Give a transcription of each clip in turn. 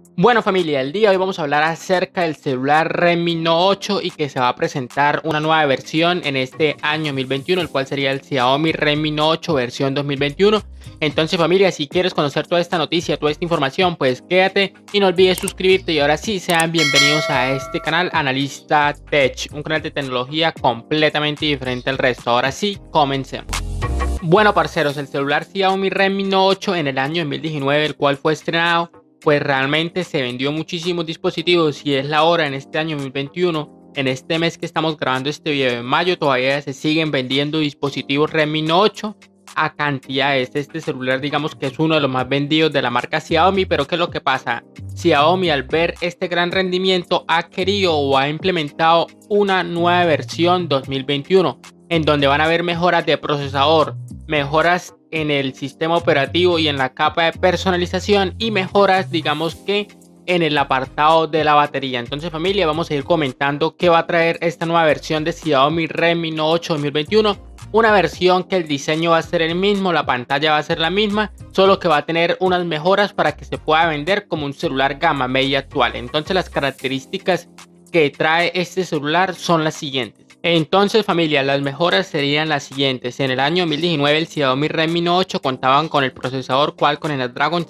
Bueno familia, el día de hoy vamos a hablar acerca del celular Redmi Note 8 y que se va a presentar una nueva versión en este año 2021, el cual sería el Xiaomi Redmi Note 8 versión 2021. Entonces familia, si quieres conocer toda esta noticia, toda esta información, pues quédate y no olvides suscribirte. Y ahora sí, sean bienvenidos a este canal Analista Tech, un canal de tecnología completamente diferente al resto. Ahora sí, comencemos. Bueno parceros, el celular Xiaomi Redmi Note 8 en el año 2019, el cual fue estrenado, pues realmente se vendió muchísimos dispositivos y es la hora en este año 2021, en este mes que estamos grabando este video en mayo, todavía se siguen vendiendo dispositivos Redmi Note 8 a cantidades. Este celular digamos que es uno de los más vendidos de la marca Xiaomi, pero ¿qué es lo que pasa? Xiaomi al ver este gran rendimiento ha querido o ha implementado una nueva versión 2021 en donde van a haber mejoras de procesador, mejoras en el sistema operativo y en la capa de personalización y mejoras digamos que en el apartado de la batería. Entonces familia, vamos a ir comentando qué va a traer esta nueva versión de Xiaomi Redmi Note 8 2021. Una versión que el diseño va a ser el mismo, la pantalla va a ser la misma, solo que va a tener unas mejoras para que se pueda vender como un celular gama media actual. Entonces las características que trae este celular son las siguientes. Entonces familia, las mejoras serían las siguientes. En el año 2019 el Xiaomi Redmi Note 8 contaban con el procesador Qualcomm Snapdragon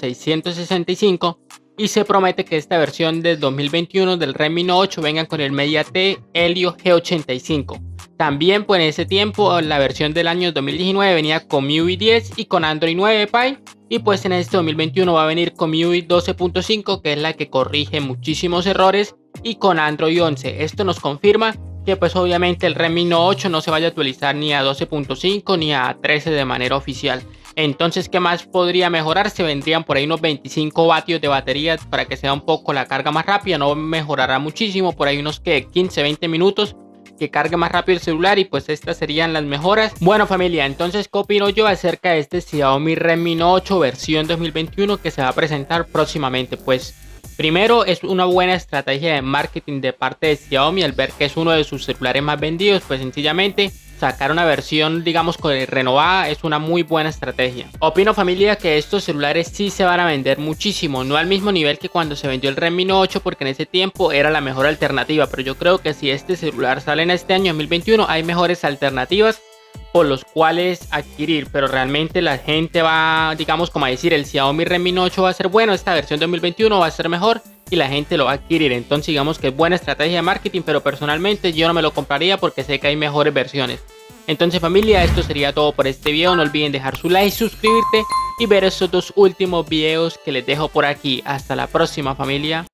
665 y se promete que esta versión del 2021 del Redmi Note 8 venga con el MediaTek Helio G85. También pues en ese tiempo la versión del año 2019 venía con MIUI 10 y con Android 9 Pie, y pues en este 2021 va a venir con MIUI 12.5, que es la que corrige muchísimos errores, y con Android 11. Esto nos confirma que pues obviamente el Redmi Note 8 no se vaya a actualizar ni a 12.5 ni a 13 de manera oficial. Entonces, ¿qué más podría mejorar? Se vendrían por ahí unos 25 vatios de batería para que sea un poco la carga más rápida. No mejorará muchísimo, por ahí unos que 15-20 minutos que cargue más rápido el celular, y pues estas serían las mejoras. Bueno familia, entonces ¿qué opino yo acerca de este Xiaomi Redmi Note 8 versión 2021 que se va a presentar próximamente? Pues primero, es una buena estrategia de marketing de parte de Xiaomi al ver que es uno de sus celulares más vendidos. Pues sencillamente sacar una versión digamos renovada es una muy buena estrategia. Opino familia que estos celulares sí se van a vender muchísimo, no al mismo nivel que cuando se vendió el Redmi Note 8, porque en ese tiempo era la mejor alternativa, pero yo creo que si este celular sale en este año 2021 hay mejores alternativas por los cuales adquirir, pero realmente la gente va digamos como a decir el Xiaomi Redmi Note 8 va a ser bueno, esta versión 2021 va a ser mejor y la gente lo va a adquirir. Entonces digamos que es buena estrategia de marketing, pero personalmente yo no me lo compraría porque sé que hay mejores versiones. Entonces familia, esto sería todo por este video. No olviden dejar su like, suscribirte y ver estos dos últimos videos que les dejo por aquí. Hasta la próxima familia.